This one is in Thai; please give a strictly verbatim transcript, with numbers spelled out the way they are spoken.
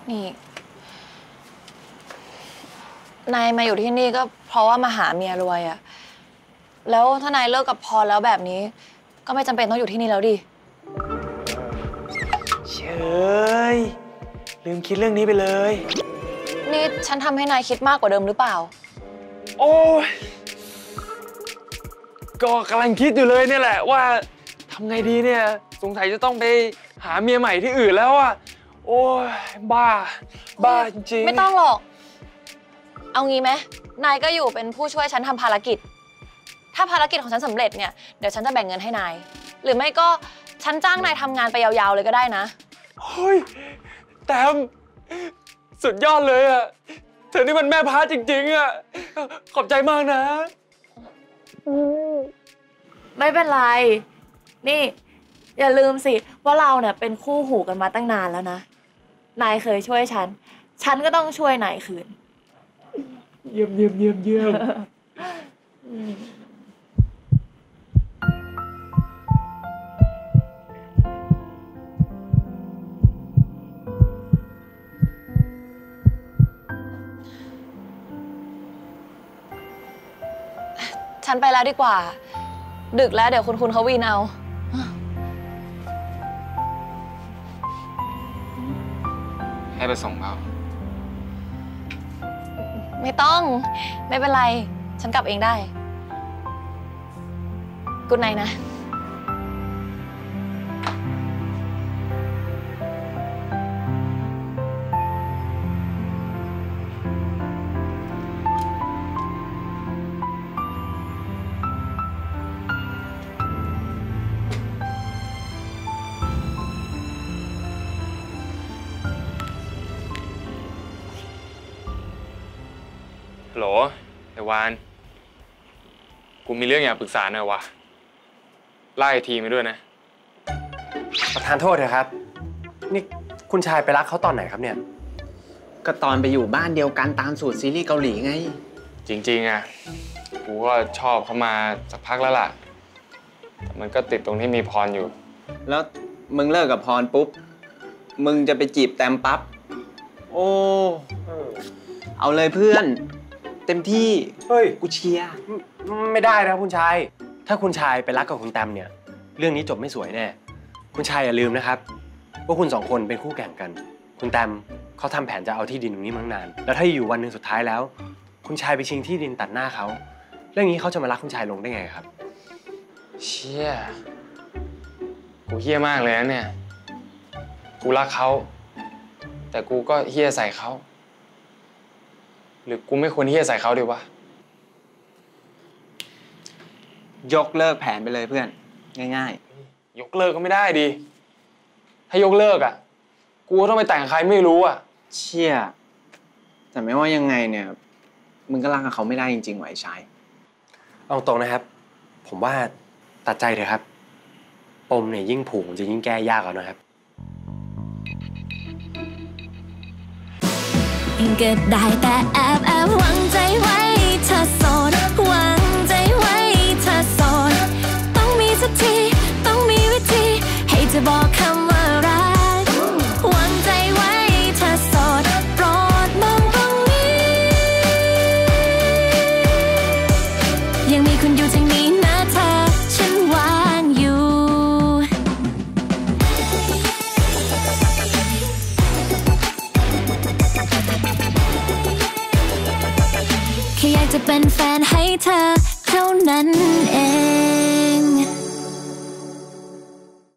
นี่นายมาอยู่ที่นี่ก็เพราะว่ามาหาเมียรวยอะแล้วถ้านายเลิกกับพรแล้วแบบนี้ก็ไม่จำเป็นต้องอยู่ที่นี่แล้วดิเชยลืมคิดเรื่องนี้ไปเลยนี่ฉันทำให้นายคิดมากกว่าเดิมหรือเปล่าโอ้ยก็กำลังคิดอยู่เลยเนี่ยแหละว่าทำไงดีเนี่ยสงสัยจะต้องไปหาเมียใหม่ที่อื่นแล้วอะโอ้ยบ้าบ้าจริงๆไม่ต้องหรอกเอางี้ไหมนายก็อยู่เป็นผู้ช่วยฉันทำภารกิจถ้าภารกิจของฉันสำเร็จเนี่ยเดี๋ยวฉันจะแบ่งเงินให้นายหรือไม่ก็ฉันจ้างนายทำงานไปยาวๆเลยก็ได้นะเฮ้ยแต้มสุดยอดเลยอะเธอนี่มันแม่พาจริงๆอะขอบใจมากนะไม่เป็นไรนี่อย่าลืมสิว่าเราเนี่ยเป็นคู่หูกันมาตั้งนานแล้วนะนายเคยช่วยฉันฉันก็ต้องช่วยนายคืนเยี่ยมเยี่ยมเยี่ยมเยี่ยมฉันไปแล้วดีกว่าดึกแล้วเดี๋ยวคุณคุณเขาวีนเอาให้ไปส่งเขาไม่ต้องไม่เป็นไรฉันกลับเองได้กุ๊ดไนท์นะฮัลโหลไอ้วานกูมีเรื่องอยากปรึกษาหน่อยวะไล่ทีมาด้วยนะประธานโทษนะครับนี่คุณชายไปรักเขาตอนไหนครับเนี่ยก็ตอนไปอยู่บ้านเดียวกันตามสูตรซีรีส์เกาหลีไงจริงๆอ่ะกูก็ชอบเขามาสักพักแล้วล่ะแต่มันก็ติดตรงที่มีพรอยู่แล้วมึงเลิกกับพรปุ๊บมึงจะไปจีบแตมปั๊บโอ้เอาเลยเพื่อนเต็มที่เฮ้ยกูเชียร์ไม่ได้นะคุณชายถ้าคุณชายไปรักกับคุณแตมเนี่ยเรื่องนี้จบไม่สวยแน่คุณชายอย่าลืมนะครับว่าคุณสองคนเป็นคู่แข่งกันคุณแตมเขาทำแผนจะเอาที่ดินตรงนี้มาตั้งนานแล้วถ้าอยู่วันหนึ่งสุดท้ายแล้วคุณชายไปชิงที่ดินตัดหน้าเขาเรื่องนี้เขาจะมารักคุณชายลงได้ไงครับเชี่ยกูเฮี้ยมากเลยนะเนี่ยกูรักเขาแต่กูก็เฮี้ยใส่เขาหรือกูไม่ควรเฮี้ยใส่เขาดีวะยกเลิกแผนไปเลยเพื่อนง่ายๆยกเลิกก็ไม่ได้ดิถ้ายกเลิกอ่ะกูต้องไปแต่งใครไม่รู้อ่ะเชี่ยแต่ไม่ว่ายังไงเนี่ยมึงก็รักกับเขาไม่ได้จริงๆไหวชายเอาตรงนะครับผมว่าตัดใจเถอะครับปมเนี่ยยิ่งผูกจะยิ่งแก้ยากเอานะครับก็ได้แต่แอบแอบหวังใจไว้เธอโสดหวังใจไว้เธอโสดต้องมีสักทีต้องมีวิธีให้จะบอกคำว่ารักหวังใจไว้เธอโสดโปรดมองตรงนี้ยังมีคุณอยู่ทางนี้นะเธอฉันวางอยู่แค่อยากจะเป็นแฟนให้เธอเท่านั้น